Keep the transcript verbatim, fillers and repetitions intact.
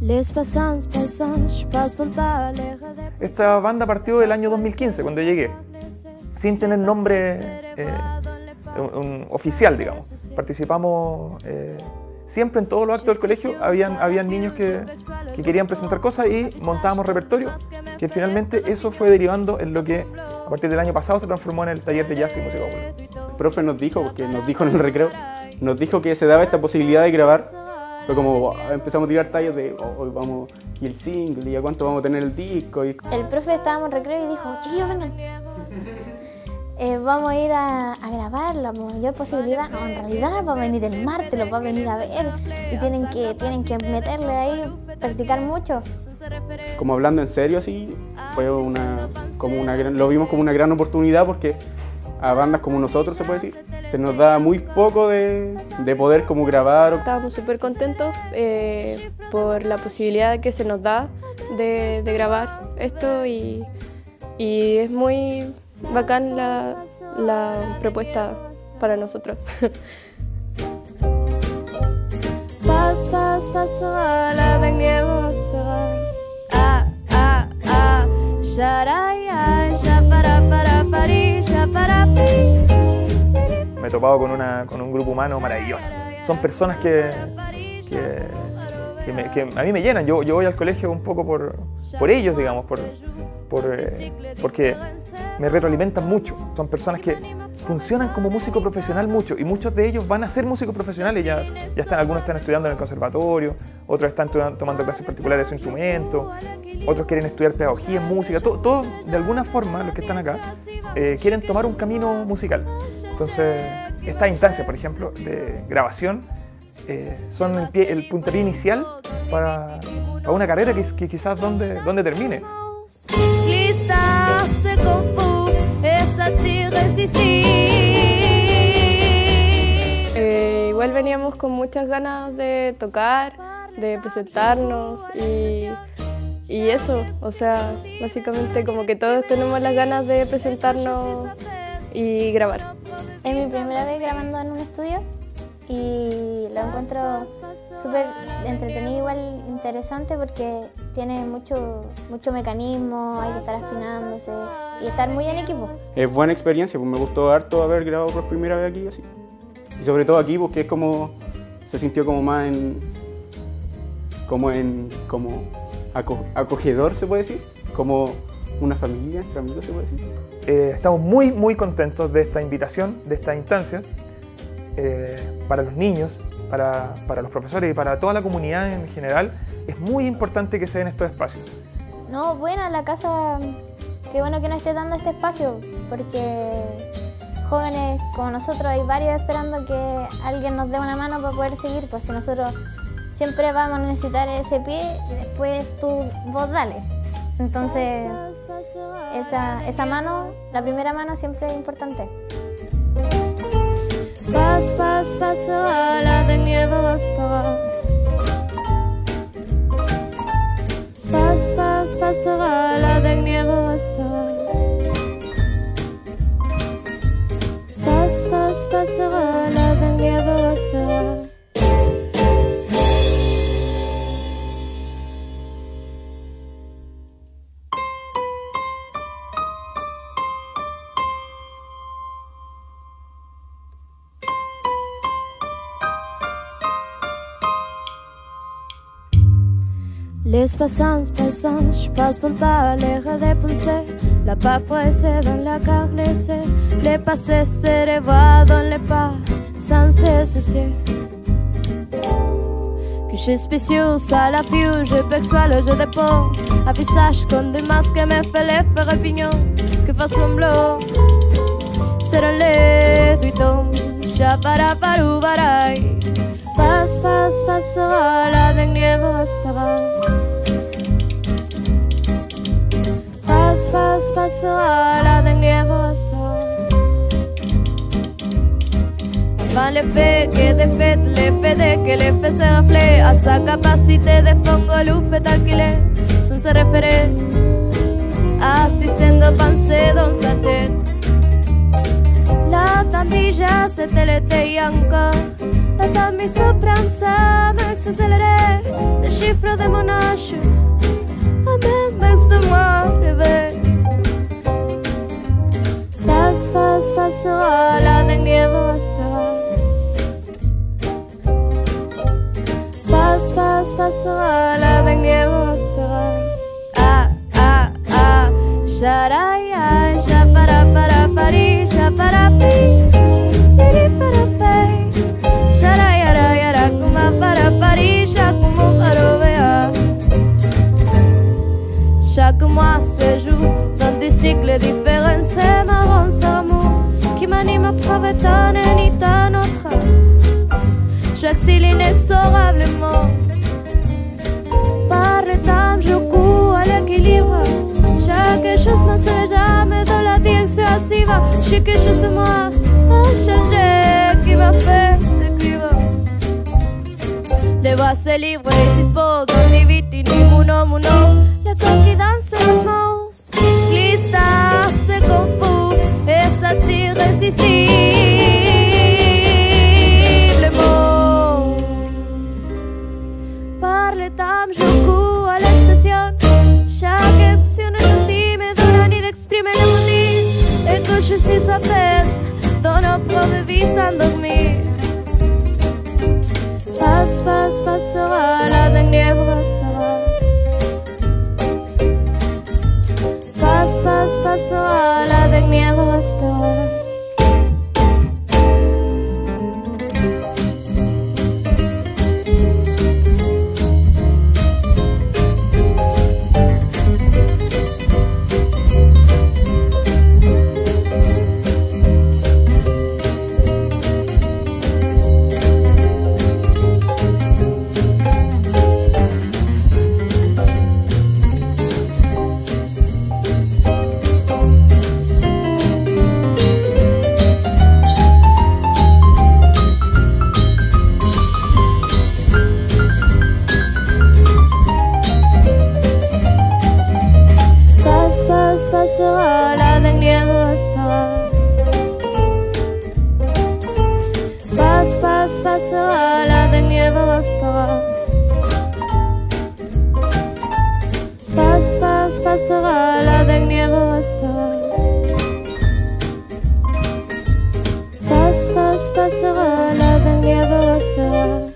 Esta banda partió el año dos mil quince, cuando llegué, sin tener nombre eh, un, un oficial, digamos. Participamos eh, siempre en todos los actos del colegio, habían, habían niños que, que querían presentar cosas y montábamos repertorio, que finalmente eso fue derivando en lo que a partir del año pasado se transformó en el taller de jazz y música popular. El profe nos dijo, porque nos dijo en el recreo, nos dijo que se daba esta posibilidad de grabar. Fue como, wow, empezamos a tirar tallos de, oh, hoy vamos, y el single, y a cuánto vamos a tener el disco. Y... El profe estábamos en recreo y dijo, chiquillos, vengan. Eh, vamos a ir a, a grabar, la mayor posibilidad, no, en realidad va a venir el martes, los va a venir a ver y tienen que, tienen que meterle ahí, practicar mucho. Como hablando en serio así, fue una, como una, lo vimos como una gran oportunidad porque a bandas como nosotros, se puede decir, se nos da muy poco de, de poder como grabar. Estábamos súper contentos eh, por la posibilidad que se nos da de, de grabar esto y, y es muy bacán la, la propuesta para nosotros. Me he topado con, una, con un grupo humano maravilloso. Son personas que, que, que, me, que a mí me llenan. Yo, yo voy al colegio un poco por, por ellos, digamos, por, por, eh, porque me retroalimentan mucho. Son personas que funcionan como músico profesional mucho y muchos de ellos van a ser músicos profesionales. Ya, ya están, algunos están estudiando en el conservatorio, otros están tomando clases particulares de su instrumento, otros quieren estudiar pedagogía, música. Todos, todo, de alguna forma, los que están acá, eh, quieren tomar un camino musical. Entonces, estas instancias, por ejemplo, de grabación, eh, son el, pie, el puntapié inicial para, para una carrera que, que quizás donde, donde termine. Eh, igual veníamos con muchas ganas de tocar, de presentarnos y, y eso, o sea, básicamente como que todos tenemos las ganas de presentarnos y grabar. Es mi primera vez grabando en un estudio y lo encuentro súper entretenido, igual interesante porque tiene mucho, mucho mecanismo, hay que estar afinándose y estar muy en equipo. Es buena experiencia, pues me gustó harto haber grabado por primera vez aquí así. Y sobre todo aquí porque es como, se sintió como más en, como en, como aco, acogedor se puede decir, como una familia, entre amigos se puede decir. Eh, estamos muy muy contentos de esta invitación, de esta instancia. Eh, para los niños, para, para los profesores y para toda la comunidad en general, es muy importante que se den estos espacios. No, buena la casa, qué bueno que nos esté dando este espacio, porque jóvenes como nosotros hay varios esperando que alguien nos dé una mano para poder seguir, pues si nosotros siempre vamos a necesitar ese pie y después tú, vos dale. Entonces, esa, esa mano, la primera mano siempre es importante. Pass, pass, passera, la dernière restera. Pass, pass, passera, la dernière restera. Pass, pass, passera, la dernière restera. Les passants, passants, je passe mon temps, l'air dépensé, la pas pressée dans la carte laissée, les passés se revoient dans les pas, sans se soucier. Que je suis spéciaux à la vue, je perçois le jeu de peau, un visage comme des masques me fait les faire pignon, que fasse semblant, c'est dans les tuitons, chabarabarou baraï. Passe, passe, passera, la dernière restera. Passe, passe, passera, la dernière restera. Avant l'effet que de fait, l'effet de que l'effet se reflète à sa capacité de fongo l'oufet alquilé, sans se référer, assistant de pensée dans sa tête. La tendilla, c'était l'été encore. La table mise au prendre ça, mec, s'accélérer. Les chiffres de mon âge, un même mec de moi, rêver. Passe, passe, passera, la dernière restera. Passe, passe, passera, la dernière restera. Ah, ah, ah, charaya, chapara, para, pari, chapara, pi, tiri, para, pai. Charaya, raya, rakuma, para, pari, chakumo, parovea. Chaque mois se joue dans des cycles différents, c'est marrant, c'est amour qui m'anime à travers ta et ta notre. J'excelle inexorablement. Par le temps, je cours à l'équilibre. Chaque chose me seule jamais dans la direction ainsi va. Chaque chose de moi a changé, qui m'a fait t'écrire. Les voix se livrent et s'exposent dans des vitini, muno, muno. La coquille danse los mots, glissa, se confond et s'attire irrésistible. Je cours à l'expression. Chaque émotion est gentille, me donne envie d'exprimer les motifs. Et que je suis à faire dans nos propres vies sans dormir. Passe, passe, passera, la dernière restera. Passe, passe, passera, la dernière restera. Passe, passera, la dernière restera. Passe, passe, passera, la dernière restera. Passe, passe, passera, la dernière restera. Passe, passe, passera, la dernière restera.